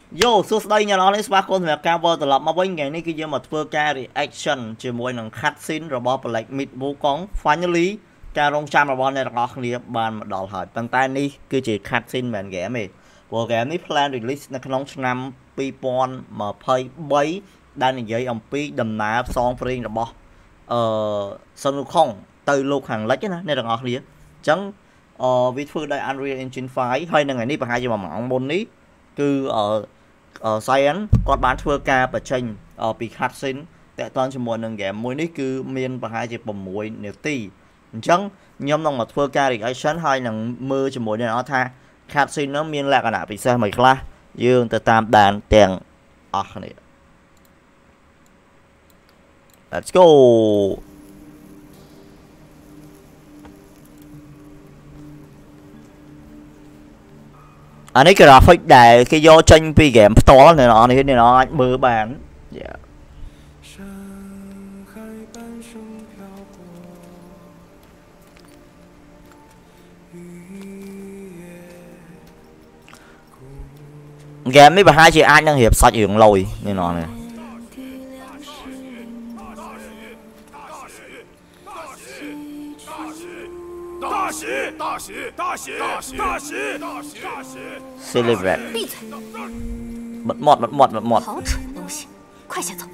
Yo សួស្តីអ្នកនរនេះស្វាគមន៍សម្រាប់ការវិលត្រឡប់មកវិញថ្ងៃនេះគឺយើងមកធ្វើការ reaction ជាមួយនឹង cutscene របស់ Black Myth Wukong finally ការរងចាំរបស់អ្នកទាំងអស់គ្នាបានមកដល់ហើយប៉ុន្តែនេះគឺជា cutscene មិនមែន game ទេព្រោះ game នេះ plan release នៅក្នុងឆ្នាំ2023ដែលនិយាយអំពីដំណើរផ្សងព្រេងរបស់Sun Wukong ទៅលោកខាងលិចណាអ្នកទាំងអស់គ្នាអញ្ចឹងវាធ្វើដោយ Unreal Engine 5 ហើយនៅថ្ងៃនេះប្រហែលជា1ម៉ោងមុននេះគឺScience គាត់បានធ្វើការបញ្ចេញពី cutscene តាក់ទងជាមួយនឹង game មួយនេះគឺមានប្រហែលជា6នាទីអញ្ចឹងខ្ញុំនឹងមកធ្វើការ reaction ហើយនឹងមើលជាមួយអ្នកនរថា cutscene នោះមានលក្ខណៈពិសេសមួយខ្លះយើងទៅតាមដានទាំងអស់គ្នា Let's go អានេះ graphic ដែលគេយកចេញពី game ផ្ទាល់អ្នកនរអាចមើលបាន game នេះប្រហែលជាអាចនឹងរៀបសាច់រឿងលយអ្នកនរនេះCelebrate 闭嘴！ 不默。 好蠢的东西，快些走！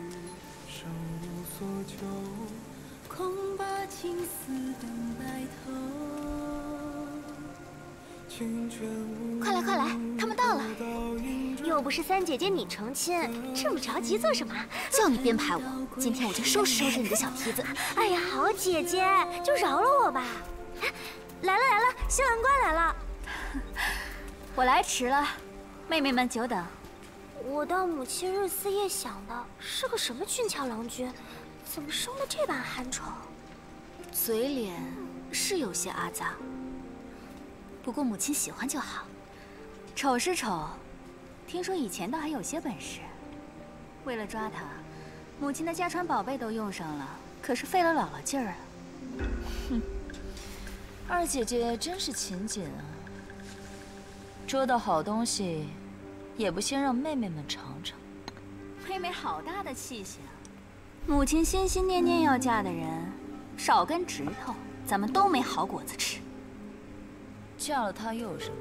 快来快来，他们到了！又不是三姐姐你成亲，这么着急做什么？叫你编排我，今天我就收拾收拾你的小蹄子！哎呀，好姐姐，就饶了我吧！来了来了，新郎官来了。我来迟了，妹妹们久等。我到母亲日思夜想的，是个什么俊俏郎君，怎么生得这般憨丑？嘴脸是有些阿杂，不过母亲喜欢就好。丑是丑，听说以前倒还有些本事。为了抓他，母亲的家传宝贝都用上了，可是费了姥姥劲儿啊。哼。二姐姐真是勤俭啊，捉到好东西，也不先让妹妹们尝尝。妹妹好大的气性，母亲心心念念要嫁的人，少根指头，咱们都没好果子吃。嫁了她又有什么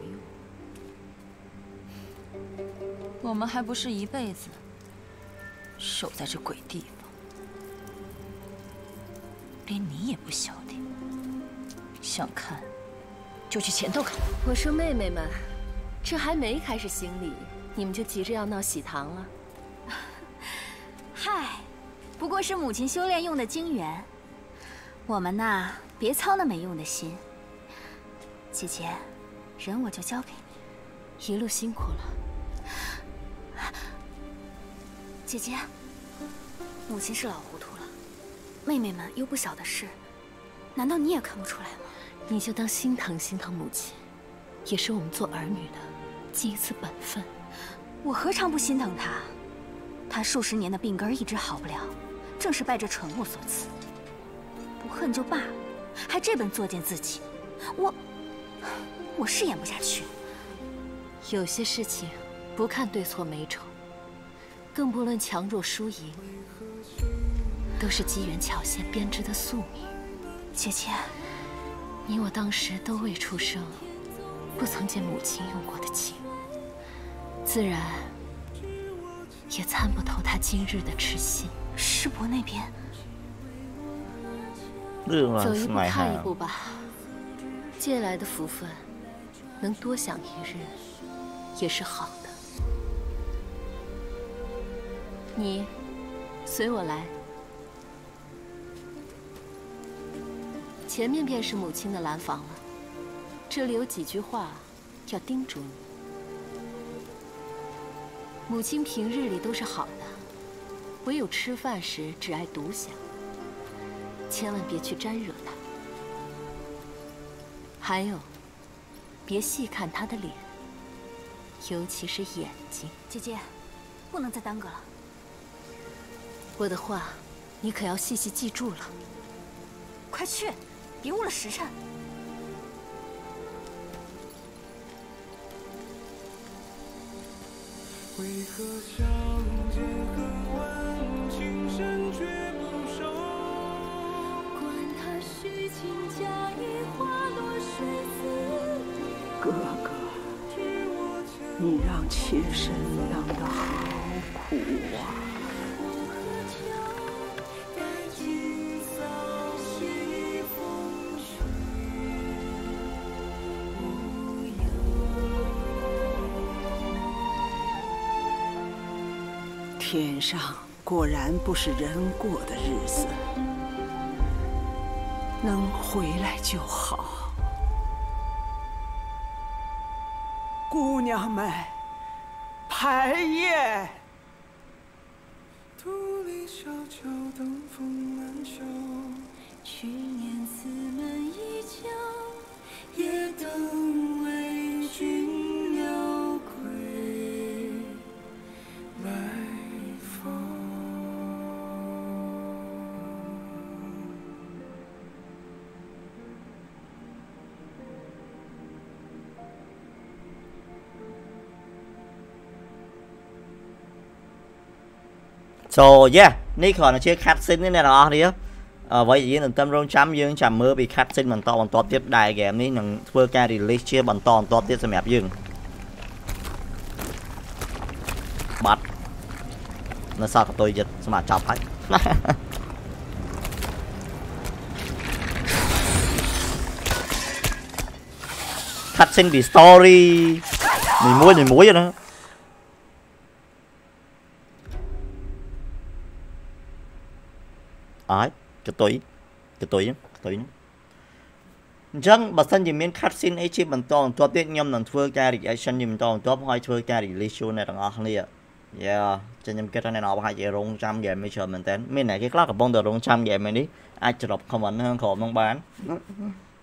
用？我们还不是一辈子守在这鬼地方，连你也不晓得。想看，就去前头看。 我说妹妹们，这还没开始行礼，你们就急着要闹喜糖了？ 嗨，不过是母亲修炼用的精元，我们呐，别操那没用的心。姐姐，人我就交给你， 一路辛苦了。 姐姐，母亲是老糊涂了，妹妹们又不晓得事，难道你也看不出来吗？ 你就当心疼心疼母亲，也是我们做儿女的尽一次本分。 我何尝不心疼她？她数十年的病根一直好不了，正是拜这蠢物所赐。不恨就罢了，还这般作践自己，我是演不下去。 有些事情不看对错美丑，更不论强弱输赢，都是机缘巧现编织的宿命。 姐姐。 你我当时都未出生，不曾见母亲用过的情，自然也参不透她今日的痴心。 师伯那边， 走一步看一步吧。借来的福分，能多享一日，也是好的。你随我来。前面便是母亲的兰房了，这里有几句话要叮嘱你。母亲平日里都是好的，唯有吃饭时只爱独享，千万别去沾惹她。还有，别细看她的脸，尤其是眼睛。 姐姐，不能再耽搁了。 我的话，你可要细细记住了。 快去！别误了时辰。 哥哥，你让妾身养得好苦啊！天上果然不是人过的日子，能回来就好。姑娘们，排宴。 土里小桥东风满袖，去年此门一角，夜灯为君鸟归来访。 So yeah នេះគ្រាន់តែជា caption នេះអ្នកនរអស់គ្នាអ្វីយើងនឹងតាមរងចាំយើងចាំមើលពី caption បន្តទៀតដែល game នេះនឹងធ្វើការ release ជាបន្តទៀតសម្រាប់យើងបាត់នៅសល់កតុយទៀតសម្រាប់ចប់ហើយ caption ពី story មួយណា ai cái tuổi chẳng bà sân gì miễn cutscene ấy chỉ bằng to to tiết nhâm lần thưa ca reaction gì bằng to top hai thưa ca release show này thằng ngọc này yeah cho nhâm cái này nó hai giờ rong trăm game mới chờ mình tên mình này cái class của bông đồ rong trăm game này đi ai chụp comment hơn khổ mong bán